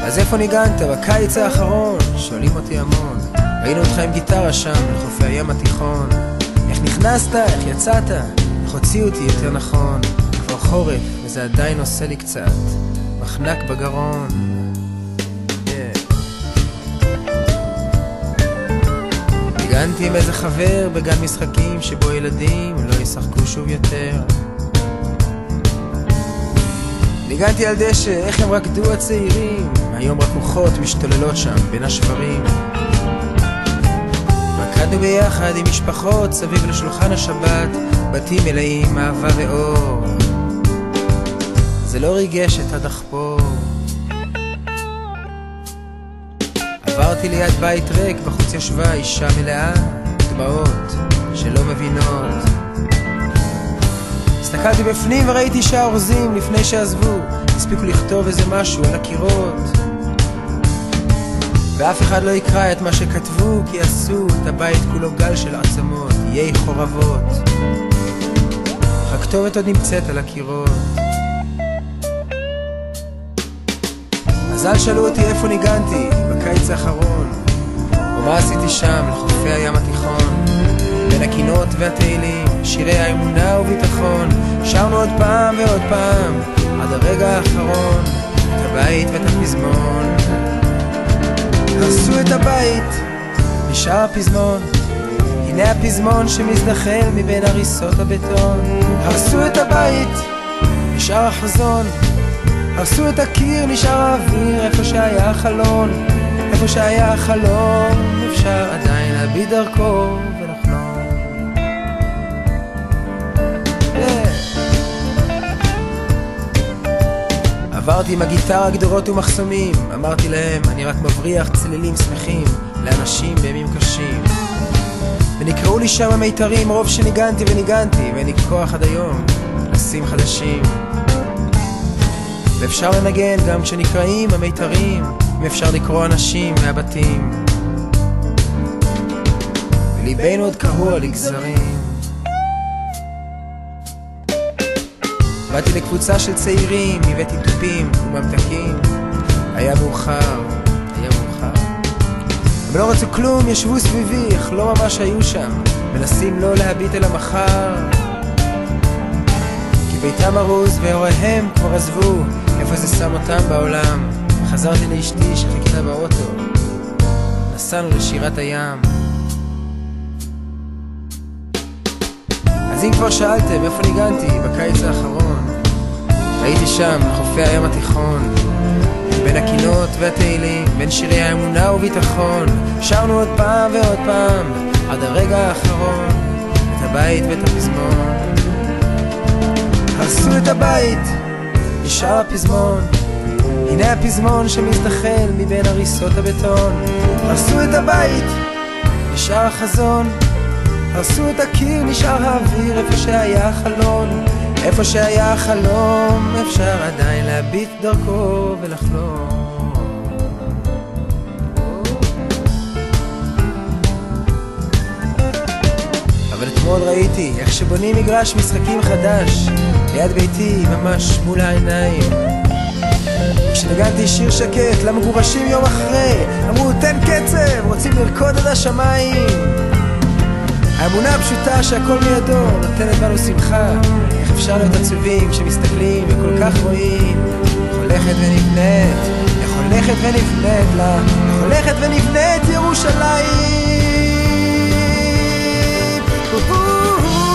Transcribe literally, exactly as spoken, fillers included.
אז איפה ניגנת בקיץ האחרון? שואלים אותי המון. ראינו אותך עם גיטרה שם לחופי הים התיכון. איך נכנסת? איך יצאת? איך הוציאו אותי יותר נכון? כבר חורף וזה עדיין עושה לי קצת מחנק בגרון. ניגנתי עם איזה חבר בגן משחקים שבו ילדים לא ישחקו שוב יותר. ניגנתי על דשא, איך הם רקדו הצעירים, היום רק רוחות משתוללות שם בין השברים. רקדנו ביחד עם משפחות סביב לשולחן השבת, בתים מלאים אהבה ואור. זה לא ריגש את הדחפור. עברתי ליד בית ריק, בחוץ ישבה אישה מלאה דמעות שלא מבינות. הסתכלתי בפנים וראיתי שהאורזים לפני שעזבו הספיקו לכתוב איזה משהו על הקירות, ואף אחד לא יקרא את מה שכתבו כי עשו את הבית כולו גל של עצמות, איי חורבות. הכתובת עוד נמצאת על הקירות. אז אל שאלו אותי איפה ניגנתי בקיץ האחרון, או מה עשיתי שם לחופי הים התיכון. בין הקינות והתהילים, שירי האמונה וביטחון, שרנו עוד פעם ועוד פעם עד הרגע האחרון את הבית ואת הפזמון. הרסו את הבית, נשאר הפזמון, הנה הפזמון שמזדחל מבין הריסות הבטון. הרסו את הבית, נשאר החזון, הרסו את הקיר, נשאר האוויר איפה שהיה החלון. איפה שהיה החלום אפשר עדיין להביט דרכו ולחלום. yeah. עברתי עם הגיטרה גדרות ומחסומים, אמרתי להם אני רק מבריח צלילים שמחים לאנשים בימים קשים. ונקראו לי שם המיתרים רוב שניגנתי וניגנתי, ואין לי כוח עד היום לשים חדשים. ואפשר לנגן גם כשנקראים המיתרים, אם אפשר לקרוא אנשים מהבתים, וליבנו עוד קרוע לגזרים. באתי לקבוצה של צעירים, הבאתי טופים וממתקים. היה מאוחר, היה מאוחר. הם לא רצו כלום, ישבו סביבי, אך לא ממש היו שם, מנסים לא להביט אל המחר. כי ביתם ארוז והוריהם כבר עזבו, איפה זה שם אותם בעולם. חזרתי לאשתי שחיכתה באוטו, נסענו לשירת הים. אז אם כבר שאלתם איפה ניגנתי בקיץ האחרון, הייתי שם לחופי הים התיכון, בין הקינות והתהילים, בין שירי האמונה וביטחון. שרנו עוד פעם ועוד פעם עד הרגע האחרון את הבית ואת הפזמון. הרסו את הבית, נשאר הפזמון, הנה הפזמון שמזדחל מבין הריסות הבטון. הרסו את הבית, נשאר החזון, הרסו את הקיר, נשאר האוויר איפה שהיה החלון. איפה שהיה החלום אפשר עדיין להביט דרכו ולחלום. אבל אתמול ראיתי איך שבונים מגרש משחקים חדש ליד ביתי ממש מול העיניים. כשנגנתי שיר שקט למגורשים יום אחרי, אמרו תן קצב, רוצים לרקוד עד השמיים. האמונה הפשוטה שהכל מידו נותנת בנו שמחה. איך אפשר להיות עצובים כשמסתכלים וכל כך רואים? איך הולכת ונבנית, איך הולכת ונבנית לה, איך הולכת ונבנית ירושלים.